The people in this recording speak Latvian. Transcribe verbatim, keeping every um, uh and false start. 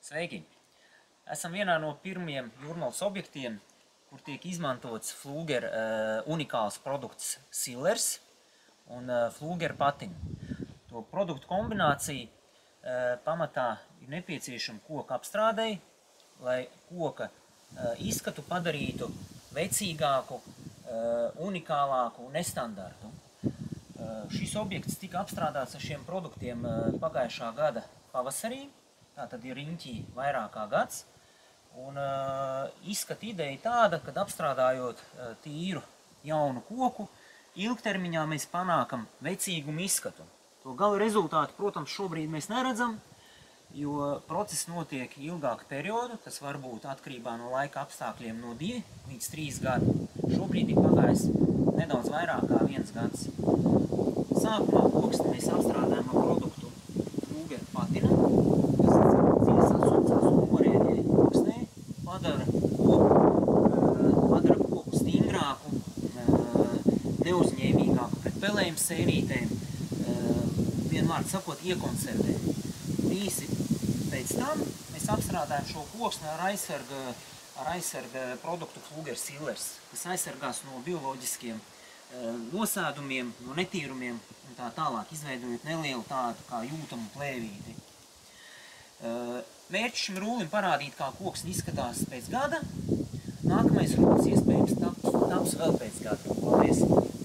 Sveiki! Esam vienā no pirmajiem jūrmalas objektiem, kur tiek izmantots Flūgera uh, unikāls produkts Sillers un uh, Flūgera patiņa. To produktu kombinācija uh, pamatā ir nepieciešama koka apstrādei, lai koka uh, izskatu padarītu vecīgāku, uh, unikālāku un nestandartu. Uh, šis objekts tika apstrādāts ar šiem produktiem uh, pagājušā gada pavasarī. Tā tad ir riņķī vairāk kā gads. Un uh, izskata ideja tāda, kad apstrādājot uh, tīru jaunu koku, ilgtermiņā mēs panākam vecīgumu izskatu. To gala rezultātu, protams, šobrīd mēs neredzam, jo process notiek ilgāku periodu. Tas var būt atkarībā no laika apstākļiem no divi līdz trīs gadi. Šobrīd ir pagājis nedaudz vairāk kā viens gads. Sākumā koksni mēs apstrādājam ar produktu Flūgera patina, kas dziļi sasūcās un norēģē koksnē, padara koku, padara koku stingrāku, neuzņēmīgāku pret pelējuma sērītēm, vienmēr sakot, iekonservē. Īsi pēc tam mēs apstrādājam šo koksni ar aizsarga, ar aizsarga produktu Flūgera Sillers, kas aizsargās no bioloģiskiem nosēdumiem, no netīrumiem un tā tālāk, izveidojot nelielu tādu kā jūtamu plēvīti. Mērķis šim rūlim parādīt, kā koksni izskatās pēc gada. Nākamais rūlis iespējams taps vēl pēc gada. Paldies!